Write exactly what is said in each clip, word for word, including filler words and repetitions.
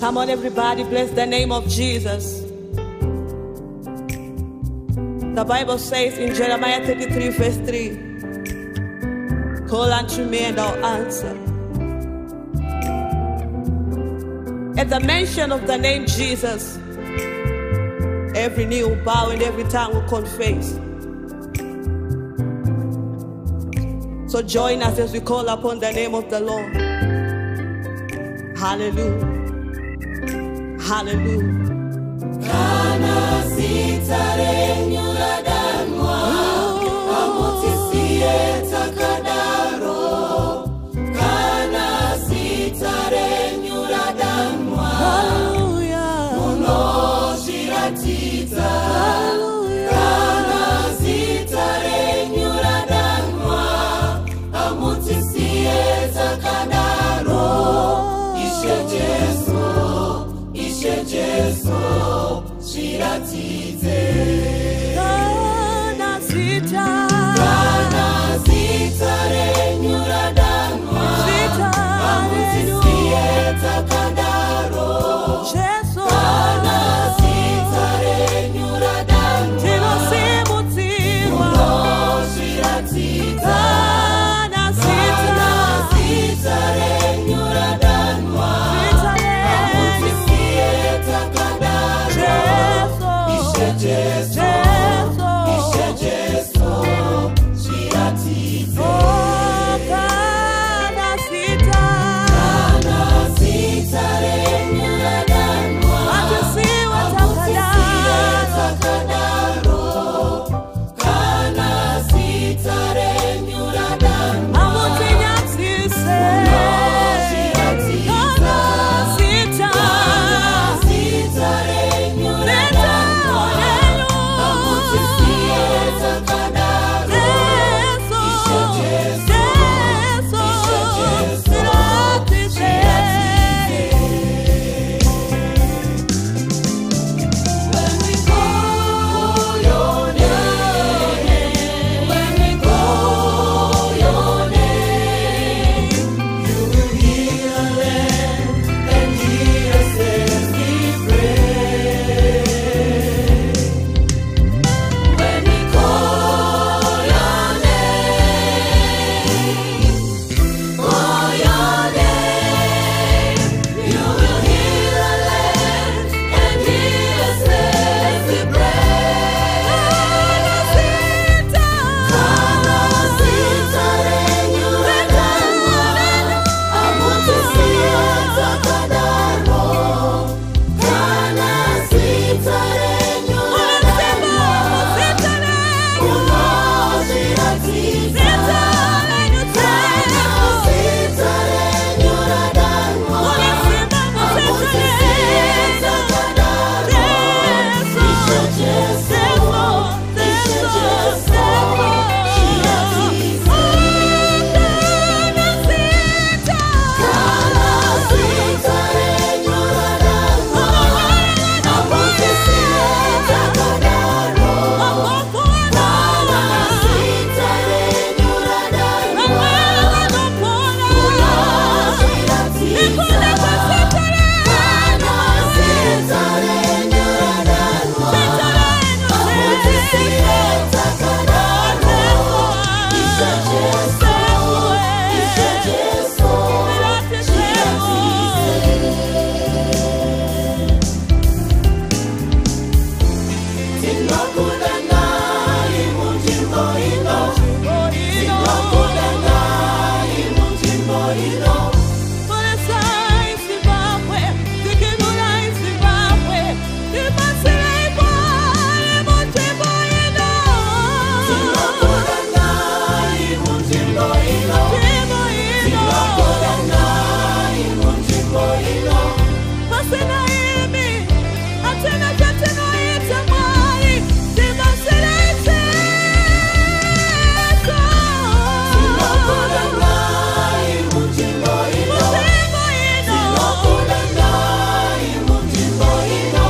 Come on, everybody, bless the name of Jesus. The Bible says in Jeremiah thirty-three, verse three, call unto me and I'll answer. At the mention of the name Jesus, every knee will bow and every tongue will confess. So join us as we call upon the name of the Lord. Hallelujah. Hallelujah. Kana sitare nyura danwa, amutisiye takadaro. Kana sitare nyura danwa, uno shiratita. Kana sitare nyura danwa, amutisiye takadaro. Ishe Jesu, Ishe Jesu, Shiratize. Kana sita, Kana sitare nyura danwa, amutisiye takadaro. Jesu, Kana sitare nyura danwa, tino simutima, uno shiratize. kana sita, Kana sitare nyura danwa, amutisiye takadaro. Ishe Jesu, Ishe Jesu, Shiratize. Kana sitare nyura danwa, amutisiye takadaro. Kana sitare nyura danwa, uno shiratize. Kana sitare nyura danwa, amutisiye takadaro. Ishe Jesu, Ishe Jesu, Shiratize. When we call your name, when we call your name, you will hear our land and hear us as we pray. When we call your name, call your name, you will hear our land and hear us as we pray. Kana sitare nyura danwa, amutisiye takadaro. Kana sitare nyura danwa, uno shiratize. Kana sitare nyura danwa, amutisiye takadaro. Ishe Jesu, Ishe Jesu, Shiratize. Kana sitare nyura danwa, amutisiye takadaro. Kana sitare nyura danwa, uno shiratize. Kana sitare nyura danwa, amutisiye takadaro. Ishe Jesu, Ishe Jesu, Shiratize. Tinokudanai munjimbo ino, tinokudanai munjimbo ino. Tinokudanai munjimbo ino, tinokudanai munjimbo ino. Tinokudanai munjimbo ino, tinokudanai munjimbo ino.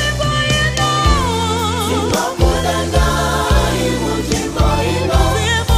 Tinokudanai munjimbo ino,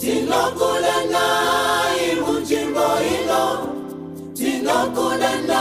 tinokula naye mujimbo ilo, tinokula